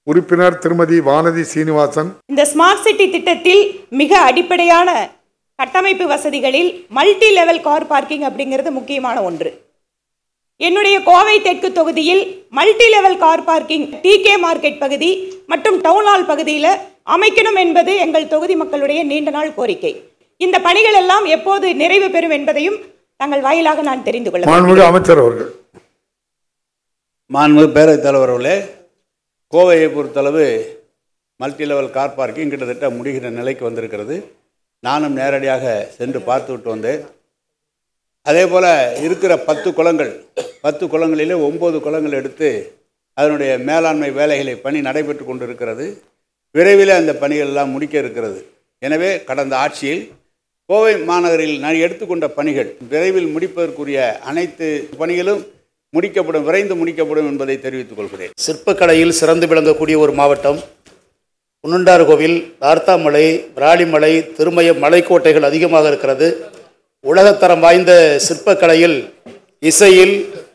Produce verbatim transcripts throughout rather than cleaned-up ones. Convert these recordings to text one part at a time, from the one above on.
உறுப்பினர் திருமதி வானதி சீனிவாசன். இந்த ஸ்மார்ட் சிட்டி திட்டத்தில் மிக அடிப்படையான கட்டமைப்பு வசதிகளில் மல்டி லெவல் கார் பார்க்கிங் அப்படிங்கிறது முக்கியமான ஒன்று. என்னுடைய கோவை தெற்கு தொகுதியில் multi level car parking T K market பகுதி மற்றும் டவுன் ஹால் பகுதியில் அமைக்கணும் என்பது எங்கள் தொகுதி மக்களுடைய நீண்ட நாள் கோரிக்கை. இந்த பணிகள் எல்லாம் எப்போது நிறைவு பெறும் என்பதையும் தங்கள் வாயிலாக நான் தெரிந்து கொள்ள. மாண்புமிகு அமைச்சர் அவர்கள். மாண்புமிகு பேரவைத் தலைவர் அவர்களே, கோவையை பொறுத்தளவு மல்டி லெவல் கார் பார்க்கிங் கிட்டத்தட்ட முடிகிற நிலைக்கு வந்திருக்கிறது. நானும் நேரடியாக சென்று பார்த்து விட்டு வந்தேன். அதே போல் இருக்கிற பத்து குளங்கள் பத்து குளங்களிலே ஒம்பது குளங்கள் எடுத்து அதனுடைய மேலாண்மை வேலைகளை பணி நடைபெற்று கொண்டு இருக்கிறது. விரைவில் அந்த பணிகள் எல்லாம் முடிக்க இருக்கிறது. எனவே கடந்த ஆட்சியில் கோவை மாநகரில் நான் எடுத்துக்கொண்ட பணிகள் விரைவில் முடிப்பதற்குரிய அனைத்து பணிகளும் முடிக்கப்படும், விரைந்து முடிக்கப்படும் என்பதை தெரிவித்துக் கொள்கிறேன். சிற்பக்கலையில் சிறந்து விளங்கக்கூடிய ஒரு மாவட்டம். உன்னண்டார்கோவில், தார்த்தாமலை, விராலிமலை, திருமய மலைக்கோட்டைகள் அதிகமாக இருக்கிறது. உலகத்தரம் வாய்ந்த சிற்பக்கலையில், இசையில்,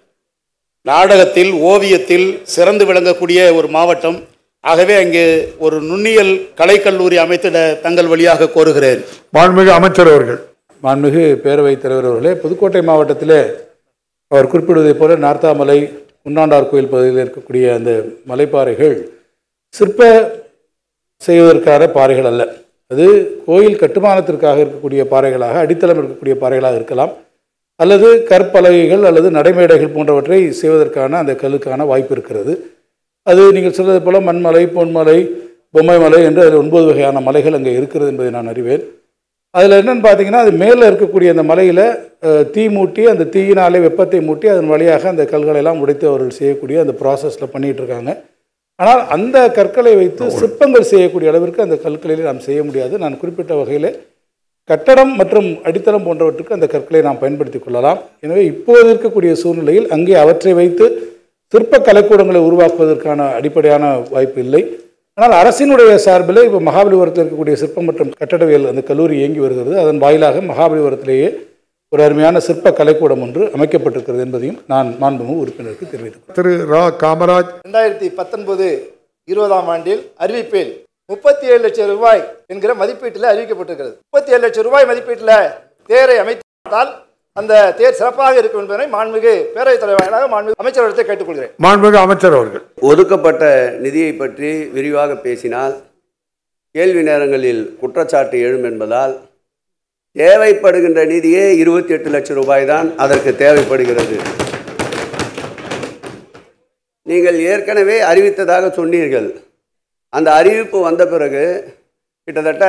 நாடகத்தில், ஓவியத்தில் சிறந்து விளங்கக்கூடிய ஒரு மாவட்டம். ஆகவே அங்கே ஒரு நுண்ணியல் கலைக்கல்லூரி அமைத்திட தங்கள் வழியாக கோருகிறேன். மாண்புமிகு அமைச்சர் அவர்கள். மாண்புமிகு பேரவைத் தலைவர் அவர்களே, புதுக்கோட்டை மாவட்டத்தில் அவர் குறிப்பிடுவதைப் போல நார்த்தாமலை, உன்னாண்டார் கோயில் பகுதியில் இருக்கக்கூடிய அந்த மலைப்பாறைகள் சிற்ப செய்வதற்கான பாறைகள் அல்ல. அது கோயில் கட்டுமானத்திற்காக இருக்கக்கூடிய பாறைகளாக, அடித்தளம் இருக்கக்கூடிய பாறைகளாக இருக்கலாம், அல்லது கற்பலகைகள் அல்லது நடைமேடைகள் போன்றவற்றை செய்வதற்கான அந்த கல்லுக்கான வாய்ப்பு இருக்கிறது. அது நீங்கள் சொல்வது போல மண்மலை, பொன்மலை, பொம்மை மலை என்று அதில் ஒன்பது வகையான மலைகள் அங்கே இருக்கிறது என்பதை நான் அறிவேன். அதில் என்னென்னு பார்த்தீங்கன்னா, அது மேலே இருக்கக்கூடிய அந்த மலையில் தீ மூட்டி, அந்த தீயினாலே வெப்பத்தை மூட்டி அதன் வழியாக அந்த கல்களெல்லாம் உடைத்து அவர்கள் செய்யக்கூடிய அந்த ப்ராசஸில் பண்ணிகிட்டு இருக்காங்க. ஆனால் அந்த கற்களை வைத்து சிற்பங்கள் செய்யக்கூடிய அளவிற்கு அந்த கற்களில் நாம் செய்ய முடியாது. நான் குறிப்பிட்ட வகையில் கட்டடம் மற்றும் அடித்தளம் போன்றவற்றுக்கு அந்த கற்களை நாம் பயன்படுத்தி கொள்ளலாம். எனவே இப்போது இருக்கக்கூடிய சூழ்நிலையில் அங்கே அவற்றை வைத்து சிற்ப கலைக்கூடங்களை உருவாக்குவதற்கான அடிப்படையான வாய்ப்பு இல்லை. ஆனால் அரசினுடைய சார்பில் இப்போ மகாபலிபுரத்தில் இருக்கக்கூடிய சிற்பம் மற்றும் கட்டடவியல் அந்த கல்லூரி இயங்கி வருகிறது. அதன் வாயிலாக மகாபலிபுரத்திலேயே ஒரு அருமையான சிற்ப கலைக்கூடம் ஒன்று அமைக்கப்பட்டிருக்கிறது என்பதையும் நான் மாண்புமிகு உறுப்பினருக்கு தெரிவித்துள்ளேன். திரு ரா காமராஜ். இரண்டாயிரத்தி பத்தொன்பது இருபதாம் ஆண்டில் அறிவிப்பில் முப்பத்தி ஏழு லட்சம் ரூபாய் என்கிற மதிப்பீட்டில் அறிவிக்கப்பட்டிருக்கிறது. முப்பத்தி ஏழு லட்சம் ரூபாய் மதிப்பீட்டில் தேரை அமைத்தால் அந்த தேர் சிறப்பாக இருக்கும் என்பதை மாண்புமிகு பேரவைத் தலைவராக மாண்புமிகு அமைச்சரிடத்தை கேட்டுக்கொள்கிறேன். மாண்புமிகு அமைச்சர் அவர்கள். ஒதுக்கப்பட்ட நிதியை பற்றி விரிவாக பேசினால் கேள்வி நேரங்களில் குற்றச்சாட்டு எழும் என்பதால் தேவைப்படுகின்ற நிதியே இருபத்தி எட்டு லட்சம் ரூபாய் தான் அதற்கு தேவைப்படுகிறது. நீங்கள் ஏற்கனவே அறிவித்ததாக சொன்னீர்கள். அந்த அறிவிப்பு வந்த பிறகு கிட்டத்தட்ட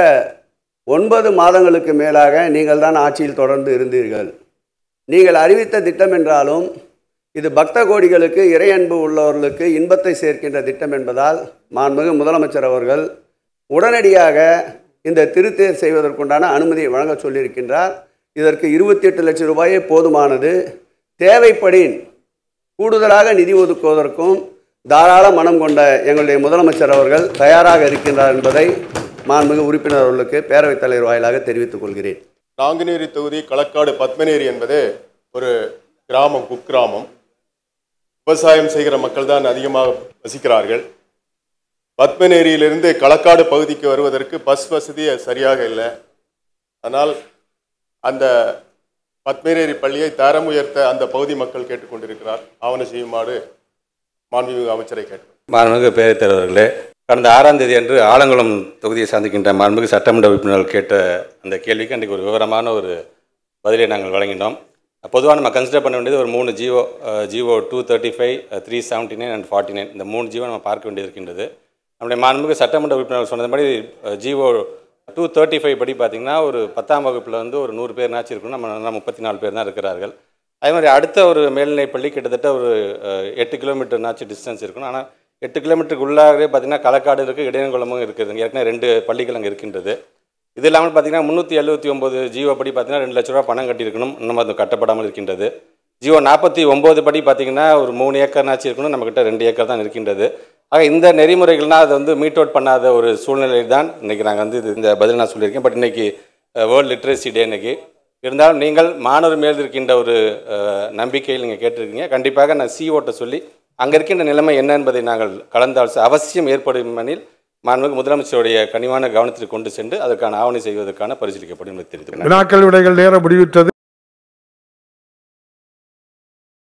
ஒன்பது மாதங்களுக்கு மேலாக நீங்கள் தான் ஆட்சியில் தொடர்ந்து இருந்தீர்கள். நீங்கள் அறிவித்த திட்டம் என்றாலும் இது பக்த கோடிகளுக்கு, இறையன்பு உள்ளவர்களுக்கு இன்பத்தை சேர்க்கின்ற திட்டம் என்பதால் மாண்புமிகு முதலமைச்சர் அவர்கள் உடனடியாக இந்த திருத்தேர் செய்வதற்குண்டான அனுமதியை வழங்க சொல்லியிருக்கின்றார். இதற்கு இருபத்தி எட்டு லட்சம் ரூபாயே போதுமானது. தேவைப்படின் கூடுதலாக நிதி ஒதுக்குவதற்கும் தாராள மனம் கொண்ட எங்களுடைய முதலமைச்சர் அவர்கள் தயாராக இருக்கின்றார் என்பதை மாண்புமிகு உறுப்பினர் அவர்களுக்கு பேரவைத் தலைவர் வாயிலாக தெரிவித்துக் கொள்கிறேன். நாங்குநேரி தொகுதி களக்காடு பத்மநேரி என்பது ஒரு கிராமம், குக்கிராமம். விவசாயம் செய்கிற மக்கள் தான் அதிகமாக வசிக்கிறார்கள். பத்மநேரியிலிருந்து களக்காடு பகுதிக்கு வருவதற்கு பஸ் வசதி சரியாக இல்லை. ஆனால் அந்த பத்மநேரி பள்ளியை தரம் உயர்த்த அந்த பகுதி மக்கள் கேட்டுக்கொண்டிருக்கிறார். ஆவண செய்யுமாறு மாண்புமிகு அமைச்சரை கேட்டு. மாண்புமிகு பேரவைத் தலைவர்களே, கடந்த ஆறாம் தேதி அன்று ஆலங்குளம் தொகுதியை சந்திக்கின்ற மாண்புமிகு சட்டமன்ற உறுப்பினர்கள் கேட்ட அந்த கேள்விக்கு அன்றைக்கு ஒரு விவரமான ஒரு பதிலை நாங்கள் வழங்கினோம். பொதுவாக நம்ம கன்சிடர் பண்ண வேண்டியது ஒரு மூணு GO GO two thirty five three seventy nine and forty nine இந்த மூணு ஜிஓ நம்ம பார்க்க வேண்டியது இருக்கின்றது. நம்முடைய மாண்புமிகு சட்டமன்ற உறுப்பினர்கள் சொன்னதுபடி ஜிஓ டூ தேர்ட்டி ஃபைவ் படி பார்த்திங்கன்னா ஒரு பத்தாம் வகுப்பில் வந்து ஒரு நூறு பேர் நாச்சு இருக்கணும். நம்ம முப்பத்தி நாலு பேர் தான் இருக்கிறார்கள். அதே மாதிரி அடுத்த ஒரு மேல்நிலை பள்ளி கிட்டத்தட்ட ஒரு எட்டு கிலோமீட்டர் நாச்சு டிஸ்டன்ஸ் இருக்கணும். ஆனால் எட்டு கிலோமீட்டருக்கு உள்ளாகவே பார்த்திங்கன்னா களக்காடு இருக்குது, இடையங்குளமும் இருக்குது. ஏற்கனவே ரெண்டு பள்ளிகள் அங்கே இருக்கின்றது. இது இல்லாமல் பார்த்திங்கன்னா முந்நூற்றி எழுபத்தி ஒம்பது ஜிஓ படி பார்த்திங்கன்னா ரெண்டு லட்ச ரூபா பணம் கட்டியிருக்கணும். இன்னும் அது கட்டப்படாமல் இருக்கின்றது. ஜிஓ நாற்பத்தி ஒம்பது படி பார்த்திங்கன்னா ஒரு மூணு ஏக்கர்னாச்சு இருக்கணும். நம்மக்கிட்ட ரெண்டு ஏக்கர் தான் இருக்கின்றது. ஆக இந்த நெறிமுறைகள்னால் அதை வந்து மீட் அவுட் பண்ணாத ஒரு சூழ்நிலை தான் இன்றைக்கி நாங்கள் வந்து இது இந்த பதில் நான் சொல்லியிருக்கேன். பட் இன்றைக்கி வேர்ல்டு லிட்ரேசி டே இன்றைக்கி. இருந்தாலும் நீங்கள் மாணவர் மேல் இருக்கின்ற ஒரு நம்பிக்கையில் நீங்கள் கேட்டிருக்கீங்க. கண்டிப்பாக நான் சிஓட்ட சொல்லி அங்கே இருக்கின்ற நிலைமை என்ன என்பதை நாங்கள் கலந்தால் அவசியம் ஏற்படும் எனில் மாண்புமிகு முதலமைச்சருடைய கனிவான கவனத்திற்கு கொண்டு சென்று அதற்கான ஆவணை செய்வதற்கான பரிசீலிக்கப்படும் என்று தெரிவித்துள்ளேன். வினாக்கள் விடைகள் நேரம் முடிவுற்றது.